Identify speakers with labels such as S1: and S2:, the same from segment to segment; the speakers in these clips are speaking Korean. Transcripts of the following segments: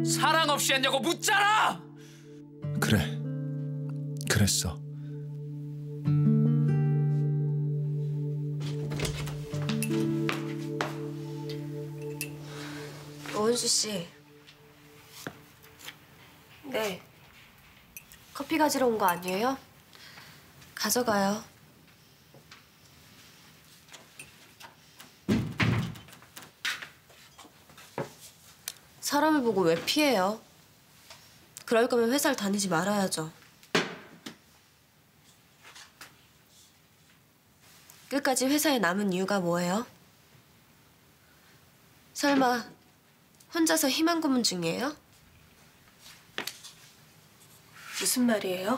S1: 사랑 없이 했냐고 묻잖아!
S2: 그래, 그랬어.
S3: 오은수 씨. 네. 커피 가지러 온 거 아니에요? 가져가요. 사람을 보고 왜 피해요? 그럴 거면 회사를 다니지 말아야죠. 끝까지 회사에 남은 이유가 뭐예요? 설마 혼자서 희망 고문 중이에요? 무슨 말이에요?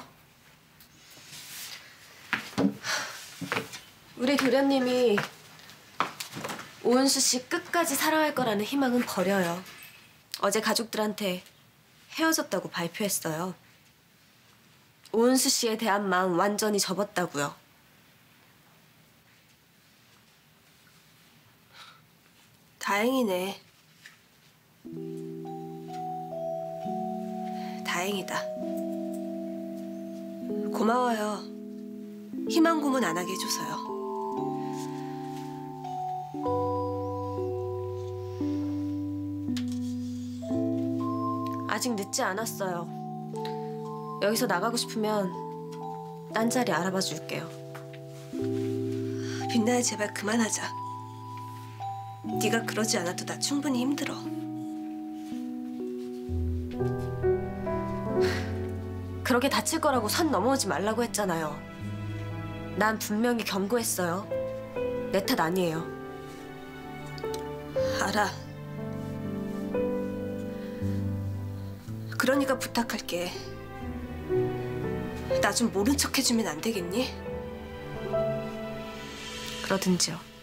S3: 우리 도련님이 오은수 씨 끝까지 사랑할 거라는 희망은 버려요. 어제 가족들한테 헤어졌다고 발표했어요. 오은수 씨에 대한 마음 완전히 접었다고요. 다행이네. 다행이다. 고마워요. 희망 고문 안 하게 해줘서요. 아직 늦지 않았어요. 여기서 나가고 싶으면 딴 자리 알아봐 줄게요. 빛나야 제발 그만하자. 네가 그러지 않아도 나 충분히 힘들어. 그렇게 다칠 거라고 선 넘어오지 말라고 했잖아요. 난 분명히 경고했어요. 내 탓 아니에요. 알아. 그러니까 부탁할게. 나 좀 모른 척 해주면 안 되겠니? 그러든지요.